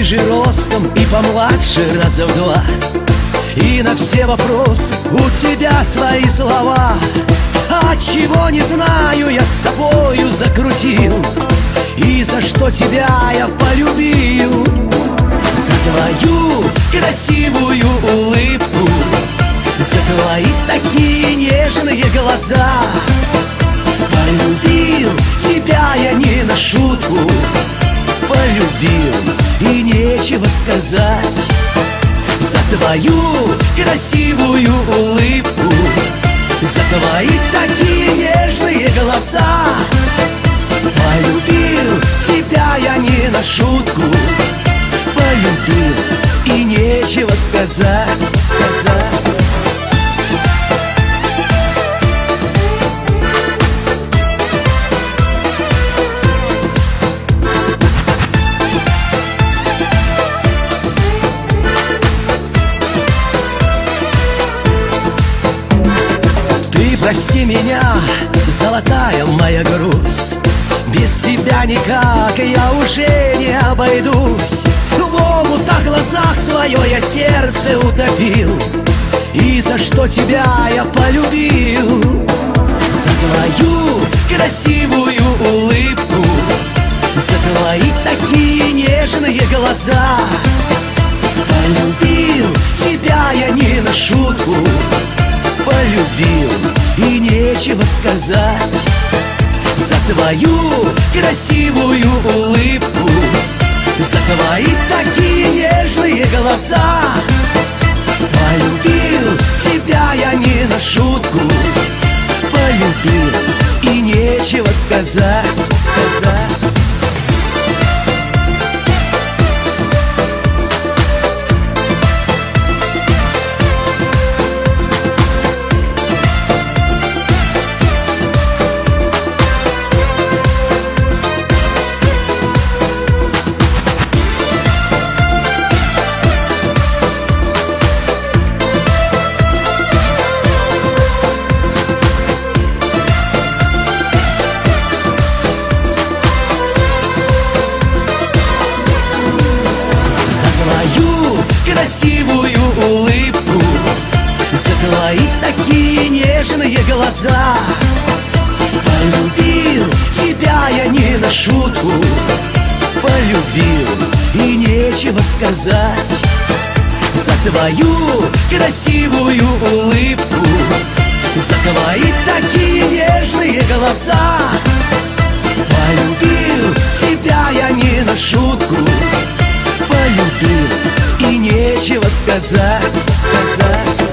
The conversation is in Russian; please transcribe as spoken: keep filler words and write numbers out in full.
пониже ростом и помладше раза в два. И на все вопросы у тебя свои слова. Отчего, не знаю, я с тобою закрутил, и за что тебя я полюбил. За твою красивую улыбку, за твои такие нежные глаза. Полюбил тебя я не на шутку, полюбил, и нечего сказать. За твою красивую улыбку, за твои такие нежные глаза. Полюбил тебя я не на шутку, полюбил, и нечего сказать, сказать. Прости меня, золотая моя грусть, без тебя никак я уже не обойдусь. В омутах глазах свое я сердце утопил, и за что тебя я полюбил. За твою красивую улыбку, за твои такие нежные глаза. Полюбил тебя я не на шутку, полюбил, и нечего сказать. За твою красивую улыбку, за твои такие нежные глаза. Полюбил тебя я не на шутку, полюбил, и нечего сказать, сказать. Красивую улыбку, за твои такие нежные глаза. Полюбил тебя я не на шутку, полюбил, и нечего сказать. За твою красивую улыбку, за твои такие нежные глаза. Полюбил тебя я не на шутку, полюбил, и нечего сказать, сказать.